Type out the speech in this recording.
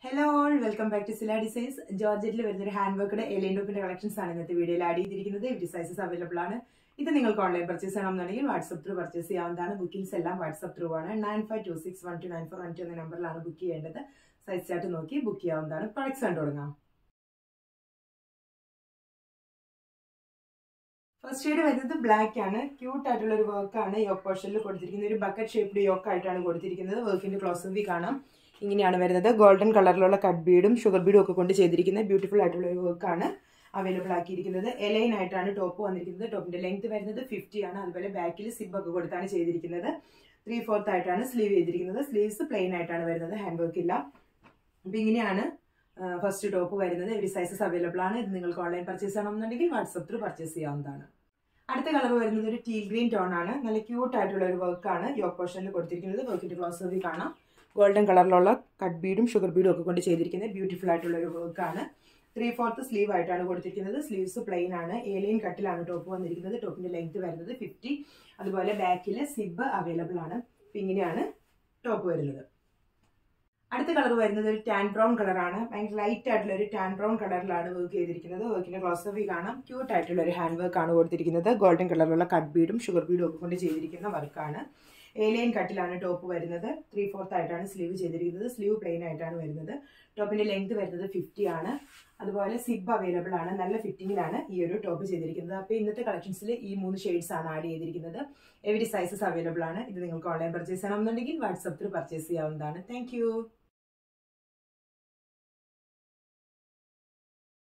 Hello all, welcome back to Sila Designs. Georgette വരുന്ന hand വർക്കിന്റെ A line ടോപ്പിന്റെ collections ആണ് ഇന്നത്തെ വീഡിയോയിൽ ആഡ് ചെയ്തിരിക്കുന്നത്. ഇവരുടെ സൈസസ് അവൈലബിൾ ആണ്. ഇത് നിങ്ങൾക്ക് ഓൺലൈൻ പർച്ചേസ് ചെയ്യണമെന്നുണ്ടെങ്കിൽ വാട്സ്ആപ്പ് ത്രൂ പർച്ചേസ് ചെയ്യാവുന്നതാണ്. ബുക്കിംഗ്സ് എല്ലാം വാട്സ്ആപ്പ് ത്രൂ ആണ്. 9526129412 എന്ന നമ്പറിലാണ് ബുക്ക് ചെയ്യേണ്ടത്. സൈസ് ചാർട്ട് നോക്കി ബുക്ക് ചെയ്യാവുന്നതാണ്. പ്രൊഡക്ട്സ് കണ്ടു തുടങ്ങാം. ഫസ്റ്റ് ഷെയ്ഡ് വരുന്നത് ബ്ലാക്ക് ആണ്. ക്യൂട്ട് ആയിട്ടുള്ള ഒരു വർക്ക് ആണ് യോക്ക് പോർഷനിൽ കൊടുത്തിരിക്കുന്നത്. ഒരു ബക്കറ്റ് ഷേപ്ഡ് യോക്ക് ആയിട്ടാണ് കൊടുത്തിരിക്കുന്നത്. വർക്കിന്റെ ക്ലോസ് വ്യൂ കാണാം. ഇങ്ങനെയാണ് വരുന്നത്. ഗോൾഡൻ കളറിലുള്ള കട്ട് ബീഡും ഷുഗർ ബീഡും ഒക്കെ കൊണ്ട് ചെയ്തിരിക്കുന്ന ബ്യൂട്ടിഫുൾ ആയിട്ടുള്ള ഒരു വർക്കാണ് അവൈലബിൾ ആക്കിയിരിക്കുന്നത്. എലൈൻ ആയിട്ടാണ് ടോപ്പ് വന്നിരിക്കുന്നത്. ടോപ്പിന്റെ ലെങ്ത് വരുന്നത് 50 ആണ്. അതുപോലെ ബാക്കിൽ സിബ് ഒക്കെ കൊടുത്താണ് ചെയ്തിരിക്കുന്നത്. 3/4 ആയിട്ടാണ് സ്ലീവ് ചെയ്തിരിക്കുന്നത്. സ്ലീവ്സ് പ്ലെയിൻ ആയിട്ടാണ് വരുന്നത്, ഹാൻഡ് വർക്ക് ഇല്ല. അപ്പൊ ഇങ്ങനെയാണ് ഫസ്റ്റ് ടോപ്പ് വരുന്നത്. ഒരു സൈസസ് അവൈലബിൾ ആണ്. ഇത് നിങ്ങൾക്ക് ഓൺലൈൻ പർച്ചേസ് ചെയ്യണമെന്നുണ്ടെങ്കിൽ വാട്സ്ആപ്പ് ത്രൂ പർച്ചേസ് ചെയ്യാവുന്നതാണ്. അടുത്ത കളർ വരുന്നത് ഒരു ടീൽ ഗ്രീൻ ടോൺ ആണ്. നല്ല ക്യൂട്ട് ആയിട്ടുള്ള ഒരു വർക്കാണ് യോക്ക് പോർഷനിൽ കൊടുത്തിരിക്കുന്നത്. വർക്കിന്റെ ക്ലോസ് വ്യൂ കാണാം. ഗോൾഡൻ കളറിലുള്ള കട്ട് ബീഡും ഷുഗർ ബീഡും ഒക്കെ കൊണ്ട് ചെയ്തിരിക്കുന്നത് ബ്യൂട്ടിഫുൾ ആയിട്ടുള്ള ഒരു വർക്കാണ്. 3/4 സ്ലീവ് ആയിട്ടാണ് കൊടുത്തിരിക്കുന്നത്. സ്ലീവ്സ് പ്ലെയിൻ ആണ്. ഏലിയൻ കട്ടിലാണ് ടോപ്പ് വന്നിരിക്കുന്നത്. ടോപ്പിന്റെ ലെങ്ത് വരുന്നത് 50. അതുപോലെ ബാക്കിൽ സിബ് അവൈലബിൾ ആണ്. ഇങ്ങനെയാണ് ടോപ്പ് വരുന്നത്. അടുത്ത കളർ വരുന്നത് ഒരു ടാൻ ബ്രൗൺ കളറാണ്. ഭയങ്കര ലൈറ്റ് ആയിട്ടുള്ള ഒരു ടാൻ ബ്രൗൺ കളറിലാണ് വർക്ക് ചെയ്തിരിക്കുന്നത്. വർക്കിന്റെ ക്ലോസ് വ്യൂ കാണാം. ക്യൂട്ട് ആയിട്ടുള്ള ഒരു ഹാൻഡ് വർക്കാണ് കൊടുത്തിരിക്കുന്നത്. ഗോൾഡൻ കളറിലുള്ള കട്ട് ബീഡും ഷുഗർ ബീഡും ഒക്കെ കൊണ്ട് ചെയ്തിരിക്കുന്ന വർക്കാണ്. ഏലിയൻ കട്ടിലാണ് ടോപ്പ് വരുന്നത്. 3/4 ആയിട്ടാണ് സ്ലീവ് ചെയ്തിരിക്കുന്നത്. സ്ലീവ് പ്ലെയിൻ ആയിട്ടാണ് വരുന്നത്. ടോപ്പിന്റെ ലെങ്ത് വരുന്നത് 50 ആണ്. അതുപോലെ സിബ് അവൈലബിൾ ആണ്. നല്ല ഫിറ്റിംഗിലാണ് ഈ ഒരു ടോപ്പ് ചെയ്തിരിക്കുന്നത്. അപ്പോൾ ഇന്നത്തെ കളക്ഷൻസിൽ ഈ 3 ഷെയ്ഡ്സ് ആണ് ആഡ് ചെയ്തിരിക്കുന്നത്. എവരി സൈസസ് അവൈലബിൾ ആണ്. ഇത് നിങ്ങൾക്ക് ഓൺലൈൻ പർച്ചേസ് ചെയ്യണമെന്നുണ്ടെങ്കിൽ വാട്സ്ആപ്പ് ത്രൂ പർച്ചേസ് ചെയ്യാവുന്നതാണ്. താങ്ക്